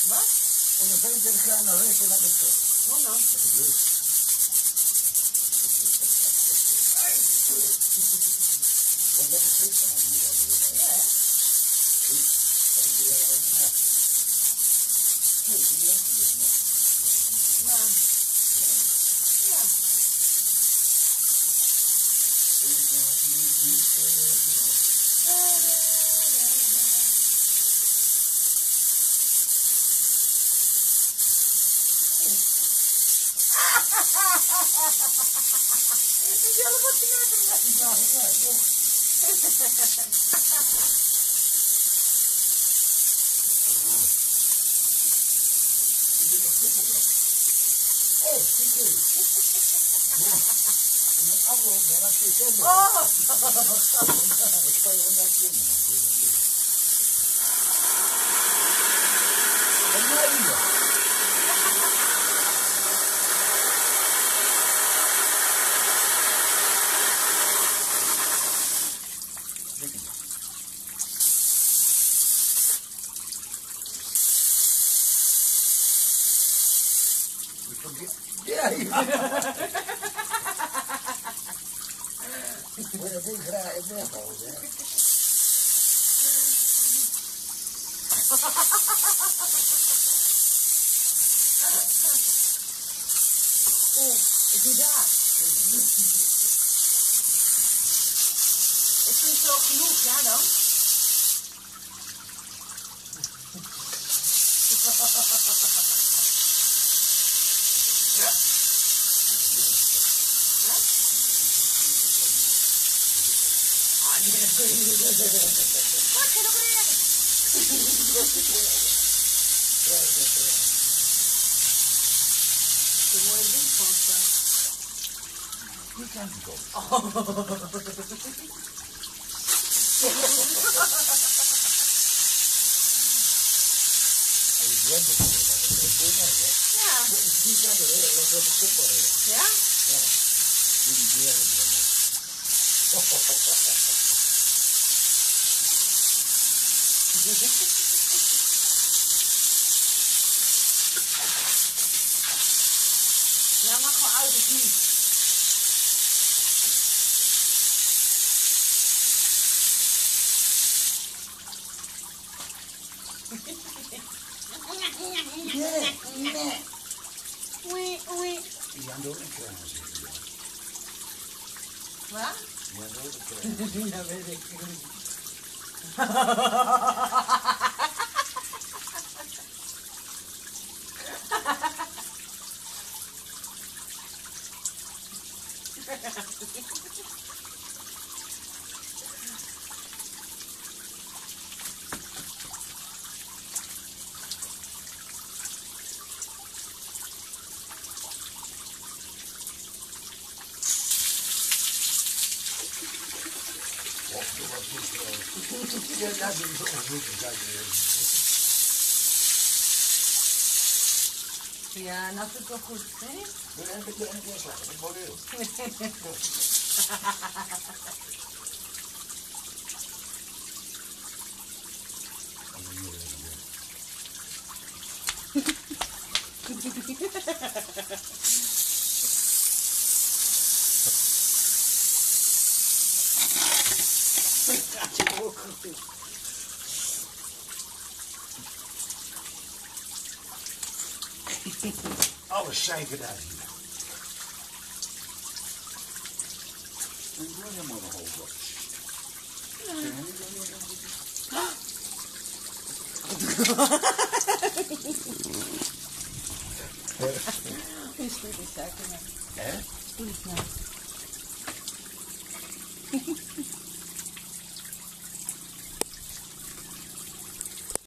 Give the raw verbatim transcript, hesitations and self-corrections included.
Wat? Onder vijfentwintig graden naar rechts en naar links. Wat dan? Dat is leuk. Wat lekker fris zijn hier al weer. Ja, hè? Goed. Dat is weer al ja. Nee, dat is lekker dus nog. Maar, ja. Ik mag niet niet zeggen. Da, da, da, da. Ik wil wat knappen. Ja, ja, joh. Ik ben echt goed op. Oh, kijk eens. Met afloop, maar als je kent. Oh! Ik ga je vandaag doen. Wat mij hier? Ja, ja. Moet je dat ding graag in weghouden, hè? Oh, ik doe daar. Ik vind het wel genoeg, ja dan? Wat, ga je nog reageren? Dat is een mooie ding van staan. Die kant op. En je zwemt ook weer, maar dat is goed, hè? Ja. Die kant op, hè? Dat is op de kop, hè? Ja? Ja. Die die derde zwemmen. Ja, mag gewoon uit of niet? Nee, nee. Oei, oei. Die gaan door de kraan zitten, ja. Wat? Die gaan door de kraan. Ja, weet ik. Ja, dat is ook goed. Ja, nou vind ik wel goed, hè? Wil je een beetje een keer slagen? Dat wordt heel. Alles zeiken daar hier. En ik wil helemaal nog over. Is goed, is zeker. Hè? Doe het nou.